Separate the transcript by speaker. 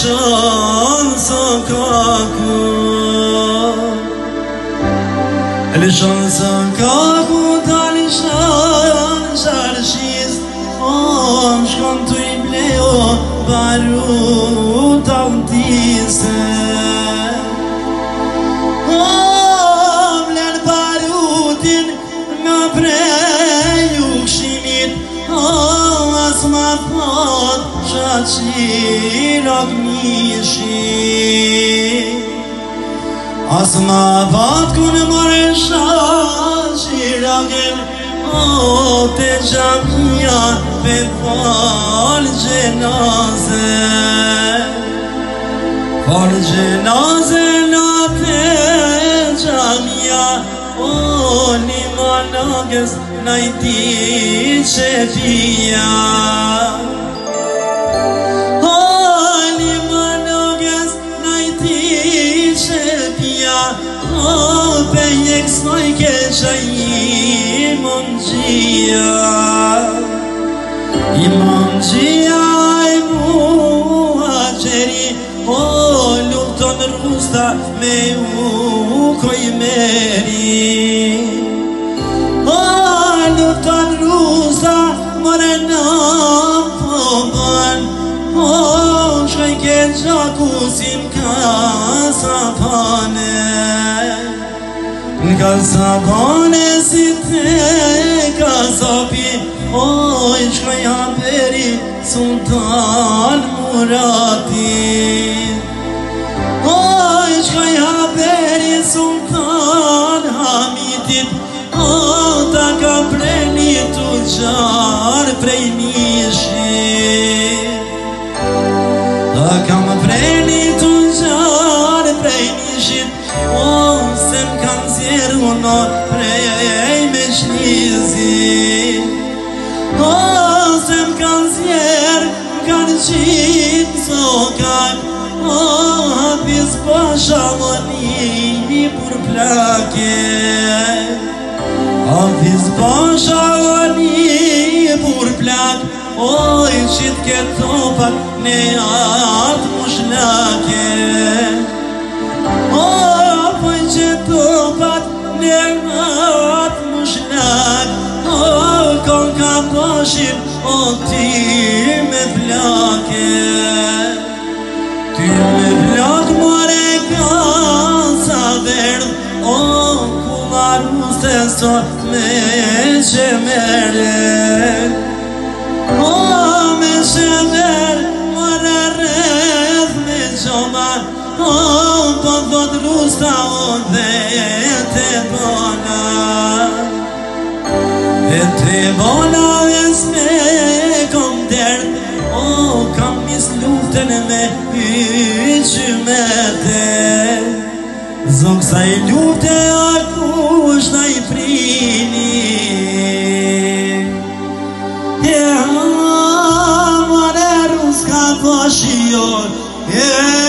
Speaker 1: شان سكاكو الشان سكاكو تالشان شارشيز شكون تيبليو بارو تانتيسه Shirag mishi Asmavat kun maresha Shiragin O te jamia Pe fal jenaze Fal jenaze na te jamia O nimanages naiti chevia Beyek sayke imamciya muhaceri o lufton rusta me u koy meri o lufton rusta morena poban o shayke jakusim kasafane Kasabane site kasabi oy shkaya beri sultan murati oy shkaya beri sultan hamidit o ta kapreni tujar premishi ta kapreni tujar premishi o sem uno prej me shnizi O sem kanzier kanë qitë sokat O hapis pasha moni pur plake Hapis pasha moni pur plak O i qitë ke topat ne atë mushlake O po i qitë topat Nemat mushnak O kon ka pashin O ti me plake Ty me plak more ka sa verd O ku maru se sot me qemere O me qemer more rreth me qoma O po thot rusta o dhe Te bona esme kom derd O kam mis luften me hyqymete Zog sa I lufte akush na I prini Mare ruska pashion